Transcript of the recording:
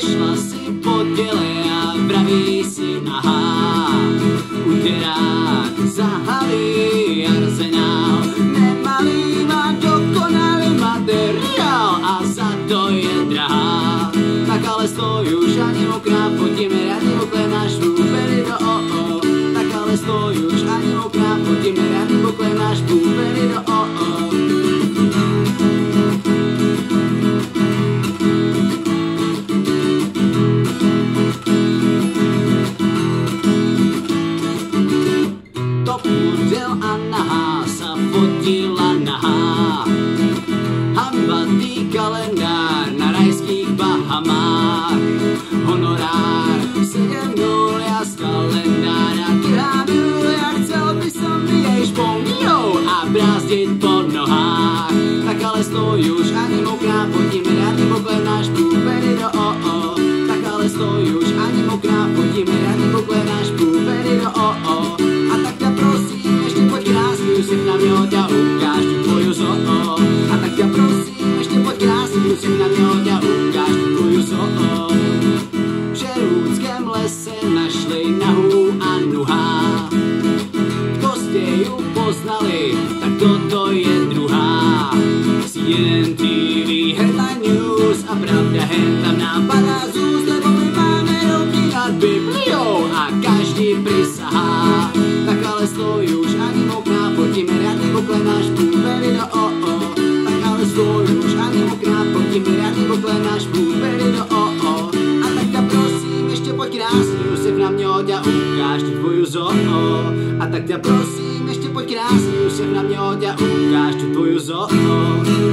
Šla si po těle a vraví si aha. Utěrák zahalí arzenál, nemalý má dokonalý materiál a za to je drahá. Tak ale stoj už ani mokrát, pojďme rádi oklenáš půveli do o. Tak ale stoj už ani mokrát, pojďme rádi oklenáš půveli do o. Udel a nahá sa fotila nahá. Hambatý kalendár na rajských Bahamách. Honorár 7-0 ja z kalendára krábil, ja chcel by som jej špongiou a brázdiť po nohách. Tak ale stoj už ani mokrá, pojďme rádi poklenáš půveri do o. Tak ale stoj už ani mokrá, pojďme rádi poklenáš půveri do o. Úsměv na mě hoď a ukáž tu tvoju zoo. A tak ťa prosím, ešte poď krásný úsměv na mě hoď a ukáž tu tvoju zoo. V Žerúdském lese našli nahú a nuhá. Kto ste ju poznali, tak toto je druhá. CNN TV, Headline News a pravda hen tam nám padá z úst, lebo my máme ruky nad Bibliou a každý prisahá. Tak ale stoj už ani mokrát, pojďme rádi poklenáš půveri do o. Tak ale stoj už ani mokrát, pojďme rádi poklenáš půveri do o. A tak ťa prosím, ešte poď krásný úsměv na mě hoď a ukáž tu tvoju zoo. A tak ťa prosím, ešte poď krásný úsměv na mě hoď a ukáž tu tvoju zoo.